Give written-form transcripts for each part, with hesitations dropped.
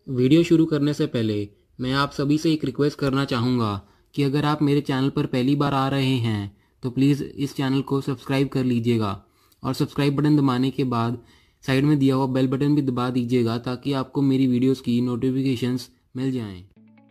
Video शुरू करने से पहले मैं आप सभी से एक रिक्वेस्ट करना चाहूँगा कि अगर आप मेरे चैनल पर पहली बार आ रहे हैं तो प्लीज़ इस चैनल को सब्सक्राइब कर लीजिएगा और सब्सक्राइब बटन दबाने के बाद साइड में दिया हुआ बेल बटन भी दबा दीजिएगा ताकि आपको मेरी वीडियोस की नोटिफिकेशंस मिल जाएं।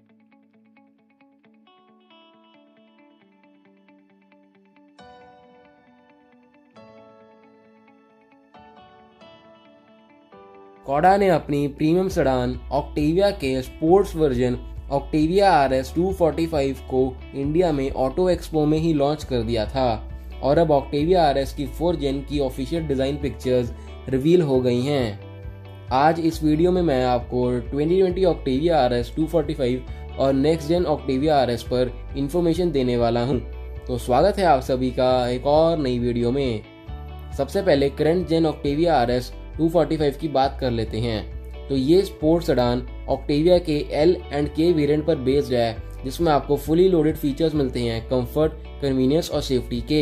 स्कोडा ने अपनी प्रीमियम सेडान ऑक्टेविया के स्पोर्ट्स वर्जन ऑक्टेविया RS 245 को इंडिया में ऑटो एक्सपो में ही लॉन्च कर दिया था और अब ऑक्टेविया RS की 4 जेन की ऑफिशियल डिज़ाइन पिक्चर्स रिवील हो गई हैं। आज इस वीडियो में मैं आपको 2020 ऑक्टेविया RS 245 और नेक्स्ट जेन ऑक्टेविया RS पर इंफॉर्मेशन देने वाला हूं। तो स्वागत है आप सभी का एक और नई वीडियो में। सबसे पहले करंट जेन ऑक्टेविया RS 245 की बात कर लेते हैं। तो ये स्पोर्ट्स सेडान ऑक्टेविया के L एंड K वेरिएंट पर बेस्ड है, जिसमें आपको फुली लोडेड फीचर्स मिलते हैं कंफर्ट, कन्वीनियंस और सेफ्टी के।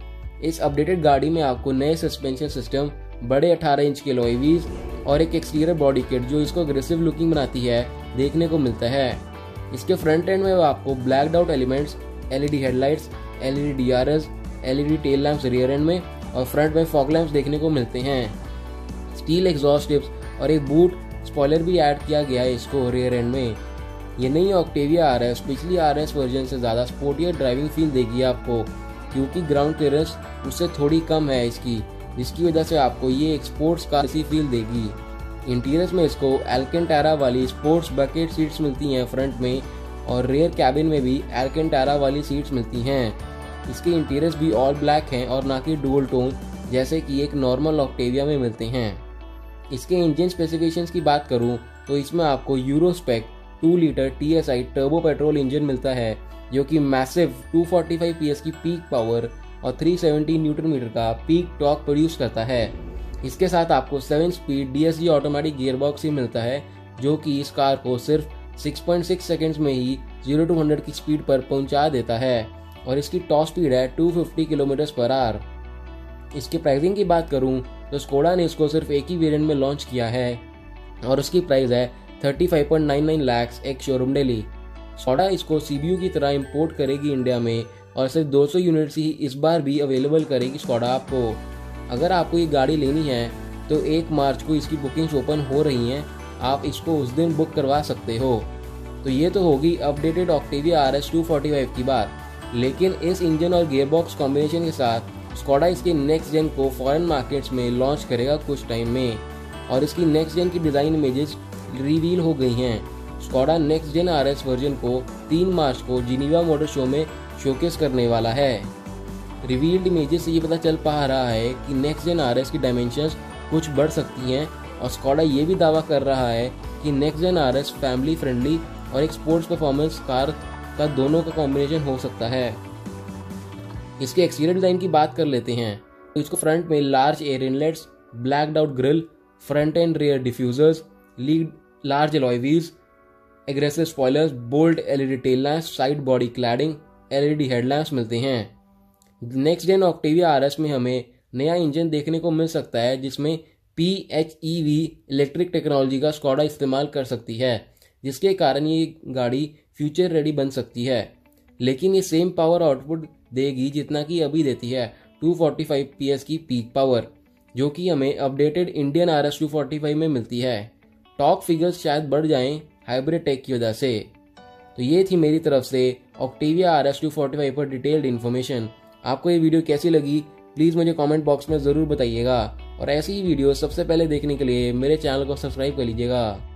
इस अपडेटेड गाड़ी में आपको नए सस्पेंशन सिस्टम, बड़े 18 इंच के अलॉय व्हील्स और एक एक्सटीरियर बॉडी किट जो इसको अग्रेसिव लुकिंग बनाती है देखने को मिलता है। इसके फ्रंट एंड में आपको blacked out elements, LED headlights, LED DRS, LED tail lamps rear end में और फ्रंट में फॉग लैंप्स देखने को मिलते हैं। स्टील एग्जॉस्ट टिप्स और एक बूट स्पॉइलर भी ऐड किया गया है इसको रियर एंड में। ये नई ऑक्टेविया RS पिछली RS वर्जन से ज़्यादा स्पोर्टियर ड्राइविंग फील देगी आपको, क्योंकि ग्राउंड क्लियरेंस उससे थोड़ी कम है इसकी, जिसकी वजह से आपको ये एक स्पोर्ट्स कार जैसी फील देगी। इंटीरियर्स में इसको एल्केंटारा वाली स्पोर्ट्स बकेट सीट्स मिलती हैं फ्रंट में और रेयर कैबिन में भी एल्केंटारा वाली सीट्स मिलती हैं। इसके इंटीरियर्स भी ऑल ब्लैक हैं और ना कि डुअल टोन जैसे कि एक नॉर्मल ऑक्टेविया में मिलते हैं। इसके इंजन स्पेसिफिकेशंस की बात करूं तो इसमें आपको Euro spec 2 litre TSI turbo petrol engine मिलता है, जो कि मैसिव 245 PS की पीक पावर और 370 न्यूटन मीटर का पीक टॉर्क प्रोड्यूस करता है। इसके साथ आपको 7 स्पीड DSG ऑटोमेटिक गियरबॉक्स ही मिलता है, जो कि इस कार को सिर्फ 6.6 सेकेंड्स में ही 0 to 100 की स्पीड पर पहुंचा देता है और इसकी टॉप स्पीड है 250 km/h। इसकी प्राइसिंग की बात करूं तो स्कोडा ने इसको सिर्फ एक ही वेरिएंट में लॉन्च किया है और उसकी प्राइस है 35.99 lakh ex showroom Delhi. Skoda इसको CBU की तरह इंपोर्ट करेगी इंडिया में और सिर्फ 200 यूनिट्स ही इस बार भी अवेलेबल करेगी स्कोडा आपको। अगर आपको ये गाड़ी लेनी है तो 1 मार्च को इसकी बुकिंग्स ओपन हो रही हैं, आप इसको उस दिन बुक करवा सकते हो। तो ये तो होगी अपडेटेड ऑक्टेविया RS 245 की बात, लेकिन इस इंजन और गियरबॉक्स कॉम्बिनेशन के साथ स्कोडा इसके नेक्स्ट जेन को फॉरेन मार्केट्स में लॉन्च करेगा कुछ टाइम में और इसकी नेक्स्ट जेन की डिज़ाइन इमेजेस रिवील हो गई हैं। Skoda next gen RS version को 3 मार्च को जिनीवा मोटर शो में शोकेस करने वाला है। रिवील्ड इमेजेस से ये पता चल पा रहा है कि नेक्स्ट जेन RS की डायमेंशंस कुछ बढ़ सकती हैं और स्कोडा ये भी दावा कर रहा है कि next gen RS family friendly और एक स्पोर्ट्स परफॉर्मेंस कार का दोनों का कॉम्बिनेशन हो सकता है। इसके एक्सटीरियर डिजाइन की बात कर लेते हैं तो इसको फ्रंट में large air inlets, blacked out grille, front end rear diffusers, large alloy wheels, aggressive spoilers, bold LED tail lamps, side body cladding, LED headlamps मिलते हैं। नेक्स्ट जेन ऑक्टेविया RS में हमें नया इंजन देखने को मिल सकता है, जिसमें PHEV इलेक्ट्रिक टेक्नोलॉजी का स्कोडा इस्तेमाल कर सकती है, जिसके कारण ये गाड़ी फ्यूचर रेडी बन सकती है। लेकिन ये सेम पावर आउटपुट देगी जितना कि अभी देती है 245 PS की पीक पावर, जो कि हमें अपडेटेड इंडियन RS 245 में मिलती है। टॉप फिगर्स शायद बढ़ जाएं हाइब्रिड टेक की वजह से। तो ये थी मेरी तरफ से ऑक्टेविया RS 245 पर डिटेल्ड इन्फॉर्मेशन। आपको ये वीडियो कैसी लगी प्लीज़ मुझे कमेंट बॉक्स में ज़रूर बताइएगा और ऐसी ही वीडियो सबसे पहले देखने के लिए मेरे चैनल को सब्सक्राइब कर लीजिएगा।